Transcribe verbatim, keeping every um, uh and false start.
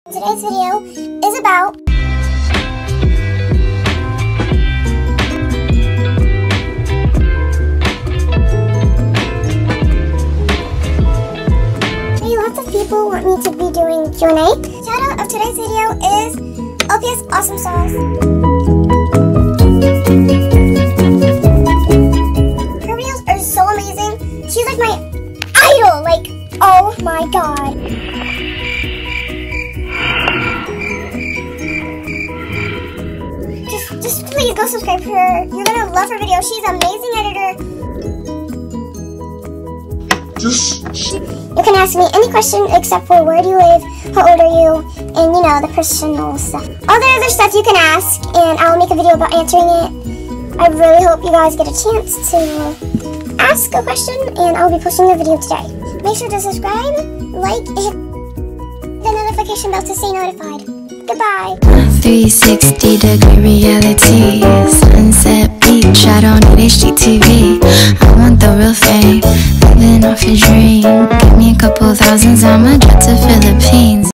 Today's video is about hey, lots of people want me to be doing Q and A. Shout out of today's video is LpsAwsomeSauce. Her videos are so amazing. She's like my idol. Like, oh my god. Just, just please go subscribe to her. You're gonna love her video. She's an amazing editor. Just. You can ask me any question except for where do you live, how old are you, and you know, the personal stuff. All the other stuff you can ask, and I'll make a video about answering it. I really hope you guys get a chance to ask a question, and I'll be posting the video today. Make sure to subscribe, like, and hit the notification bell to stay notified. Goodbye. three sixty degree reality, sunset beach, I don't need H D T V. I want the real thing, living off your dream. Give me a couple thousands, I'ma jet to Philippines.